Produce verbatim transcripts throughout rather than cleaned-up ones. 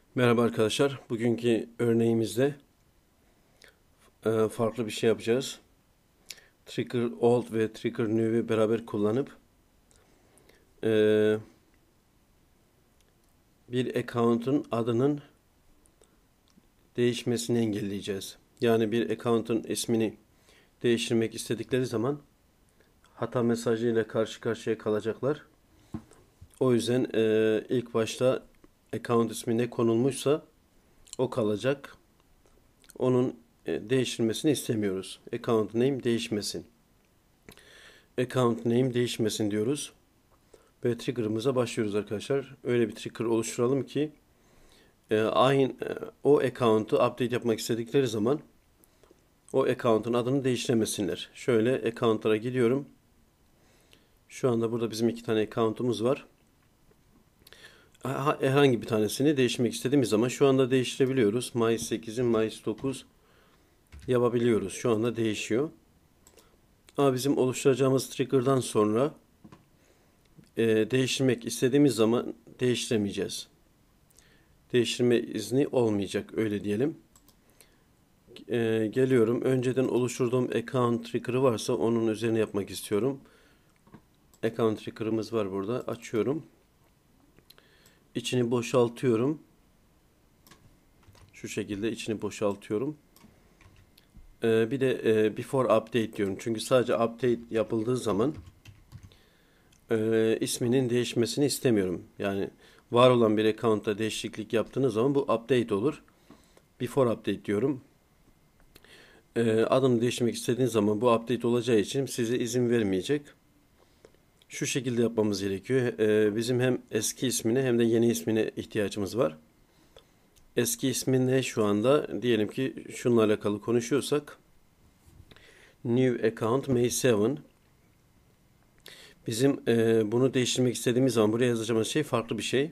Merhaba arkadaşlar. Bugünkü örneğimizde e, farklı bir şey yapacağız. Trigger old ve trigger new'ü beraber kullanıp e, bir account'un adının değişmesini engelleyeceğiz. Yani bir account'un ismini değiştirmek istedikleri zaman hata mesajıyla karşı karşıya kalacaklar. O yüzden e, ilk başta account ismi ne konulmuşsa o kalacak. Onun e, değiştirmesini istemiyoruz. Account name değişmesin. Account name değişmesin diyoruz. Ve trigger'ımıza başlıyoruz arkadaşlar. Öyle bir trigger oluşturalım ki e, aynı e, o account'u update yapmak istedikleri zaman o account'un adını değiştiremesinler. Şöyle account'lara gidiyorum. Şu anda burada bizim iki tane account'umuz var. Herhangi bir tanesini değiştirmek istediğimiz zaman şu anda değiştirebiliyoruz. Mayıs sekiz'in Mayıs dokuz yapabiliyoruz. Şu anda değişiyor. Ama bizim oluşturacağımız trigger'dan sonra e, değiştirmek istediğimiz zaman değiştiremeyeceğiz. Değiştirme izni olmayacak, öyle diyelim. Ee, geliyorum. Önceden oluşturduğum account tricker'ı varsa onun üzerine yapmak istiyorum. Account tricker'ımız var burada. Açıyorum. İçini boşaltıyorum. Şu şekilde içini boşaltıyorum. Ee, bir de e, before update diyorum. Çünkü sadece update yapıldığı zaman e, isminin değişmesini istemiyorum. Yani var olan bir account'ta değişiklik yaptığınız zaman bu update olur. Before update diyorum. E, adını değiştirmek istediğiniz zaman bu update olacağı için size izin vermeyecek. Şu şekilde yapmamız gerekiyor. E, bizim hem eski ismine hem de yeni ismine ihtiyacımız var. Eski ismin ne şu anda? Diyelim ki şununla alakalı konuşuyorsak. New account May seven. Bizim e, bunu değiştirmek istediğimiz zaman buraya yazacağımız şey farklı bir şey.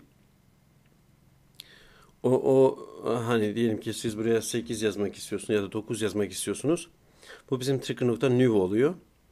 O, o hani diyelim ki siz buraya sekiz yazmak istiyorsunuz ya da dokuz yazmak istiyorsunuz. Bu bizim trigger.new oluyor.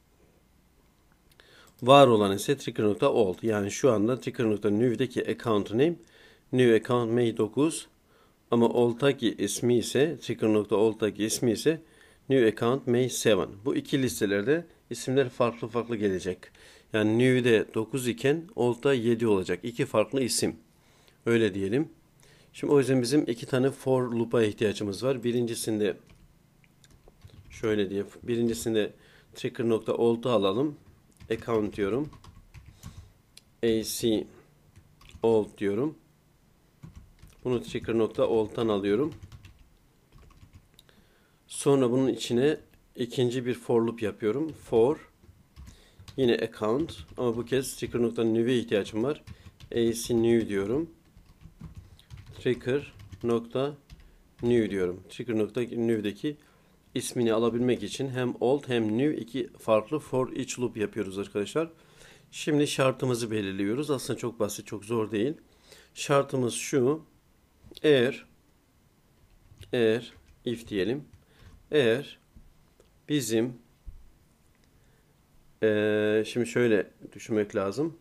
Var olan ise trigger.old. Yani şu anda trigger.new'deki account name new account May dokuz ama old'taki ismi ise trigger.old'taki ismi ise new account May seven. Bu iki listelerde isimler farklı farklı gelecek. Yani new'de dokuz iken old'da yedi olacak. İki farklı isim. Öyle diyelim. Şimdi o yüzden bizim iki tane for loop'a ihtiyacımız var. Birincisinde şöyle diye. Birincisinde trigger.old'u alalım. Account diyorum. Ac old diyorum. Bunu trigger.old'tan alıyorum. Sonra bunun içine ikinci bir for loop yapıyorum. For yine account ama bu kez trigger.new'e ihtiyacım var. Ac new diyorum. Trigger.new diyorum. Trigger.new'deki ismini alabilmek için hem old hem new iki farklı for each loop yapıyoruz arkadaşlar. Şimdi şartımızı belirliyoruz. Aslında çok basit, çok zor değil. Şartımız şu. Eğer eğer if diyelim. Eğer bizim ee, şimdi şöyle düşünmek lazım.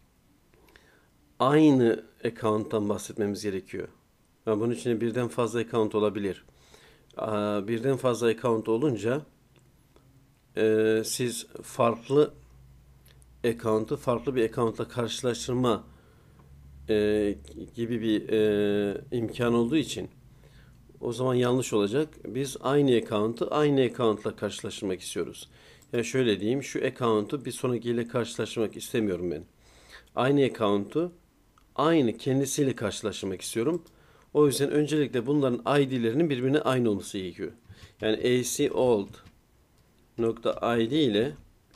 Aynı account'tan bahsetmemiz gerekiyor. Yani bunun içinde birden fazla account olabilir. Aa, birden fazla account olunca e, siz farklı account'u farklı bir account'la karşılaştırma e, gibi bir e, imkan olduğu için o zaman yanlış olacak. Biz aynı account'u aynı account'la karşılaştırmak istiyoruz. Yani şöyle diyeyim, şu account'u bir sonrakiyle karşılaştırmak istemiyorum ben. Aynı account'u aynı kendisiyle karşılaştırmak istiyorum. O yüzden öncelikle bunların I D'lerinin birbirine aynı olması gerekiyor. Yani ac old nokta id ile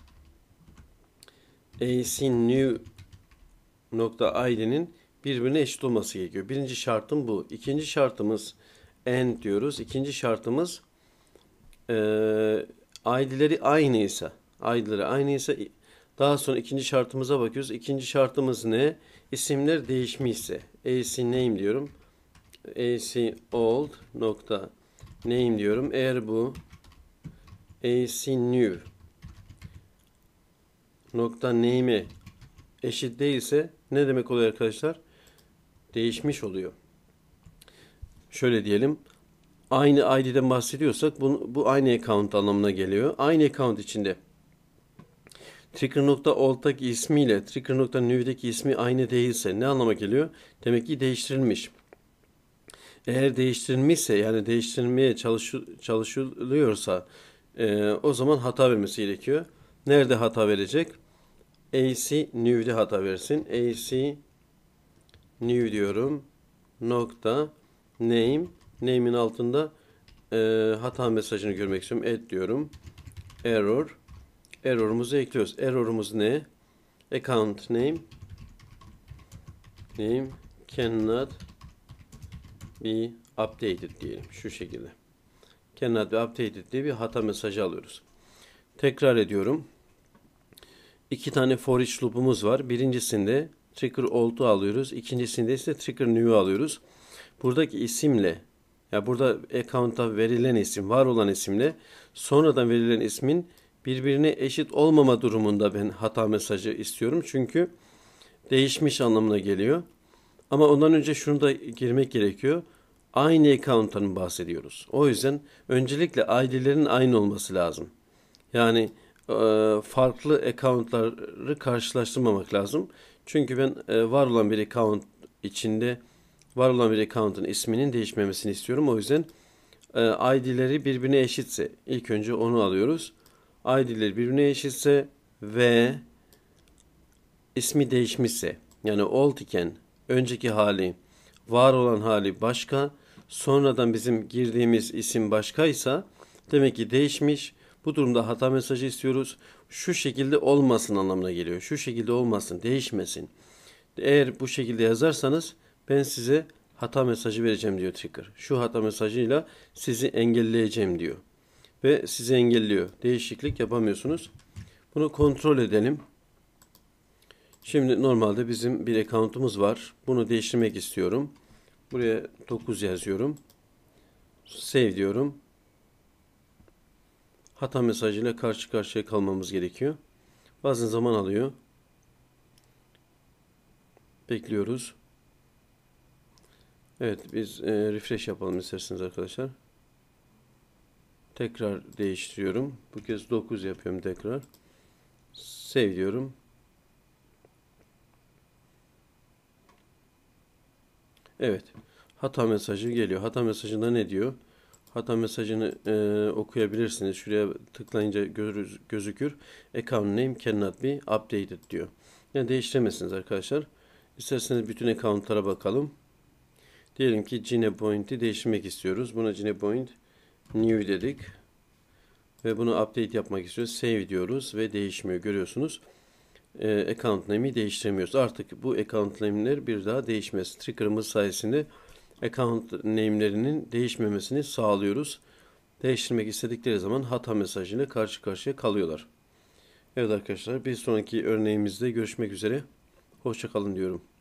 ac new nokta id'nin birbirine eşit olması gerekiyor. Birinci şartım bu. İkinci şartımız and diyoruz. İkinci şartımız e, I D'leri aynıysa I D'leri aynıysa daha sonra ikinci şartımıza bakıyoruz. İkinci şartımız ne? İsimler değişmişse ac name diyorum. Ac old nokta name diyorum. Eğer bu ac new nokta name'e eşit değilse ne demek oluyor arkadaşlar? Değişmiş oluyor. şöyle diyelim. Aynı I D'den bahsediyorsak bu, bu aynı account anlamına geliyor. Aynı account içinde trigger.old'daki ismiyle trigger.new'deki ismi aynı değilse ne anlama geliyor? Demek ki değiştirilmiş. Eğer değiştirilmişse, yani değiştirilmeye çalışı- çalışılıyorsa e, o zaman hata vermesi gerekiyor. Nerede hata verecek? A C new'de hata versin. A C new diyorum. Nokta name. Name'in altında e, hata mesajını görmek istiyorum. Add diyorum. Error. Error'umuzu ekliyoruz. Error'umuz ne? Account name name cannot be updated diyelim. Şu şekilde. Cannot be updated diye bir hata mesajı alıyoruz. Tekrar ediyorum. İki tane for each loop'umuz var. Birincisinde trigger old'u alıyoruz. İkincisinde ise trigger new'u alıyoruz. Buradaki isimle, ya burada account'a verilen isim, var olan isimle sonradan verilen ismin birbirine eşit olmama durumunda ben hata mesajı istiyorum. Çünkü değişmiş anlamına geliyor. Ama ondan önce şunu da girmek gerekiyor. Aynı account'tan bahsediyoruz. O yüzden öncelikle I D'lerin aynı olması lazım. Yani e, farklı account'ları karşılaştırmamak lazım. Çünkü ben e, var olan bir account içinde var olan bir account'ın isminin değişmemesini istiyorum. O yüzden e, I D'leri birbirine eşitse ilk önce onu alıyoruz. I D'leri birbirine eşitse ve ismi değişmişse, yani old iken önceki hali, var olan hali başka, sonradan bizim girdiğimiz isim başkaysa demek ki değişmiş. Bu durumda hata mesajı istiyoruz. Şu şekilde olmasın anlamına geliyor. Şu şekilde olmasın, değişmesin. Eğer bu şekilde yazarsanız ben size hata mesajı vereceğim diyor trigger. Şu hata mesajıyla sizi engelleyeceğim diyor. Ve sizi engelliyor. Değişiklik yapamıyorsunuz. Bunu kontrol edelim. Şimdi normalde bizim bir account'umuz var. Bunu değiştirmek istiyorum. Buraya dokuz yazıyorum. Save diyorum. Hata mesajıyla karşı karşıya kalmamız gerekiyor. Bazen zaman alıyor. Bekliyoruz. Evet, biz e, refresh yapalım isterseniz arkadaşlar. Tekrar değiştiriyorum. Bu kez dokuz yapıyorum tekrar. Save diyorum. Evet. Hata mesajı geliyor. Hata mesajında ne diyor? Hata mesajını e, okuyabilirsiniz. Şuraya tıklayınca göz, gözükür. Account name cannot be updated diyor. Yani değiştiremezsiniz arkadaşlar. İsterseniz bütün accountlara bakalım. Diyelim ki Cinepoint'i değiştirmek istiyoruz. Buna Cinepoint new dedik. Ve bunu update yapmak istiyoruz. Save diyoruz ve değişmiyor. Görüyorsunuz. E, account name'i değiştiremiyoruz. Artık bu account name'ler bir daha değişmez. Trigger'ımız sayesinde account name'lerinin değişmemesini sağlıyoruz. Değiştirmek istedikleri zaman hata mesajıyla karşı karşıya kalıyorlar. Evet arkadaşlar, bir sonraki örneğimizde görüşmek üzere. Hoşça kalın diyorum.